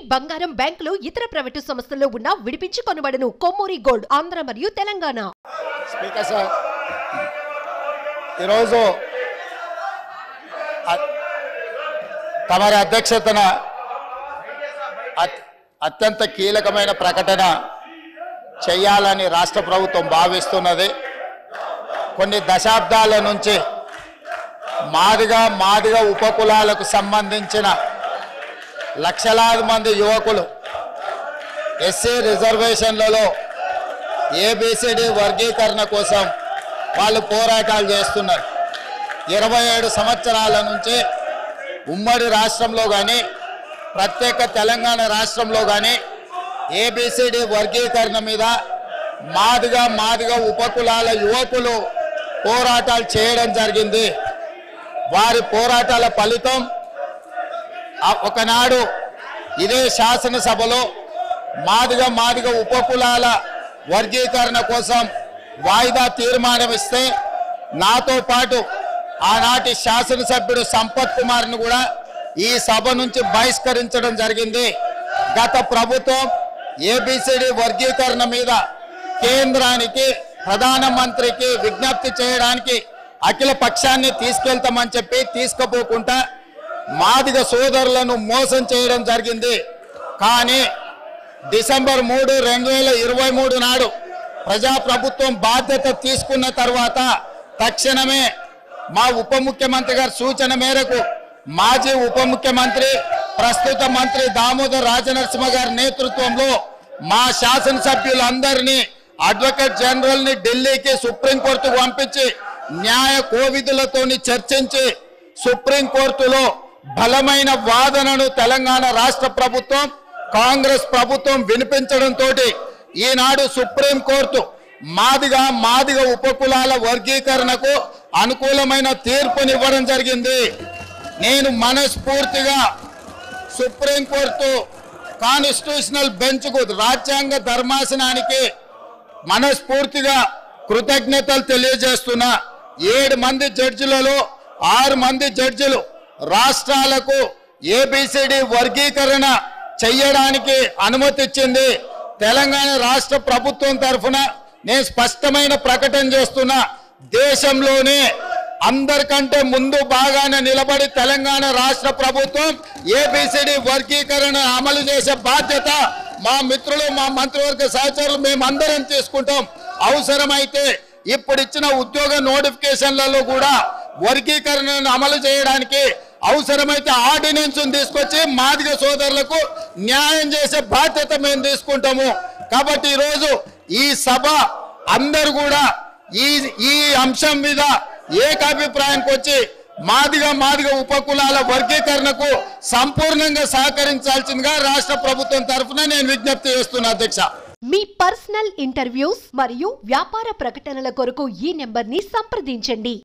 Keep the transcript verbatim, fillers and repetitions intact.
బంగారం బ్యాంకులు ఇతర ప్రైవేటు సంస్థల్లో ఉన్న విడిపించి కొనబడను. కొమ్మూరి గోల్డ్ ఆంధ్ర మరియు తెలంగాణ. స్పీకర్ సార్, ఈరోజు తమరి అధ్యక్షతన అత్యంత కీలకమైన ప్రకటన చేయాలని రాష్ట్ర ప్రభుత్వం భావిస్తున్నది. కొన్ని దశాబ్దాల నుంచి మాదిగ మాదిగ ఉపకులాలకు సంబంధించిన లక్షలాది మంది యువకులు ఎస్సీ రిజర్వేషన్లలో ఏబిసిడి వర్గీకరణ కోసం వాళ్ళు పోరాటాలు చేస్తున్నారు. ఇరవై ఏడు సంవత్సరాల నుంచి ఉమ్మడి రాష్ట్రంలో కానీ ప్రత్యేక తెలంగాణ రాష్ట్రంలో కానీ ఏబిసిడి వర్గీకరణ మీద మాదిగ మాదిగ ఉపకులాల యువకులు పోరాటాలు చేయడం జరిగింది. వారి పోరాటాల ఫలితం ఒకనాడు ఇదే శాసనసభలో మాదిగ మాదిగ ఉపకులాల వర్గీకరణ కోసం వాయిదా తీర్మానం ఇస్తే నాతో పాటు ఆనాటి శాసనసభ్యుడు సంపత్ కుమార్ను కూడా ఈ సభ నుంచి బహిష్కరించడం జరిగింది. గత ప్రభుత్వం ఏబిసిడి వర్గీకరణ మీద కేంద్రానికి ప్రధానమంత్రికి విజ్ఞప్తి చేయడానికి అఖిల పక్షాన్ని తీసుకెళ్తామని చెప్పి తీసుకుపోకుండా మాదిగ సోదరులను మోసం చేయడం జరిగింది. కానీ డిసెంబర్ మూడు రెండు వేల ఇరవై మూడు నాడు ప్రజాప్రభుత్వం బాధ్యత తీసుకున్న తర్వాత తక్షణమే మా ఉప ముఖ్యమంత్రి గారి సూచన మేరకు మాజీ ఉప ముఖ్యమంత్రి ప్రస్తుత మంత్రి దామోదర్ రాజనరసింహ గారి నేతృత్వంలో మా శాసనసభ్యులందరినీ అడ్వకేట్ జనరల్ ని ఢిల్లీకి సుప్రీంకోర్టుకు పంపించి న్యాయ కోవిధులతో చర్చించి సుప్రీంకోర్టులో బలమైన వాదనను తెలంగాణ రాష్ట్ర ప్రభుత్వం కాంగ్రెస్ ప్రభుత్వం వినిపించడంతో ఈనాడు సుప్రీంకోర్టు మాదిగ మాదిగ ఉపకులాల వర్గీకరణకు అనుకూలమైన తీర్పునివ్వడం జరిగింది. నేను మనస్ఫూర్తిగా సుప్రీంకోర్టు కాన్స్టిట్యూషనల్ బెంచ్కు రాజ్యాంగ ధర్మాసనానికి మనస్ఫూర్తిగా కృతజ్ఞతలు తెలియజేస్తున్నా. ఏడు మంది జడ్జిలలో ఆరు మంది జడ్జిలు రాష్ట్రాలకు ఏబిసిడి వర్గీకరణ చెయ్యడానికి అనుమతి ఇచ్చింది. తెలంగాణ రాష్ట్ర ప్రభుత్వం తరఫున నేను స్పష్టమైన ప్రకటన చేస్తున్నా. దేశంలోనే అందరికంటే ముందు బాగానే నిలబడి తెలంగాణ రాష్ట్ర ప్రభుత్వం ఏబిసిడి వర్గీకరణ అమలు చేసే బాధ్యత మా మిత్రులు మా మంత్రివర్గ సహచరులు మేమందరం తీసుకుంటాం. అవసరమైతే ఇప్పుడు ఇచ్చిన ఉద్యోగ నోటిఫికేషన్లలో కూడా వర్గీకరణను అమలు చేయడానికి అవసరమైతే ఆర్డినెన్స్ తీసుకొచ్చి మాదిగ సోదరులకు న్యాయం చేసే బాధ్యత మేము తీసుకుంటాము. కాబట్టి ఈరోజు ఈ సభ అందరూ కూడా ఈ ఈ అంశం మీద ఏకాభిప్రాయానికి వచ్చి మాదిగ మాదిగ ఉపకులాల వర్గీకరణకు సంపూర్ణంగా సహకరించాల్సిందిగా రాష్ట్ర ప్రభుత్వం తరఫున నేను విజ్ఞప్తి చేస్తున్నా. అధ్యక్ష, మీ పర్సనల్ ఇంటర్వ్యూస్ మరియు వ్యాపార ప్రకటనల కొరకు ఈ నెంబర్ ని సంప్రదించండి.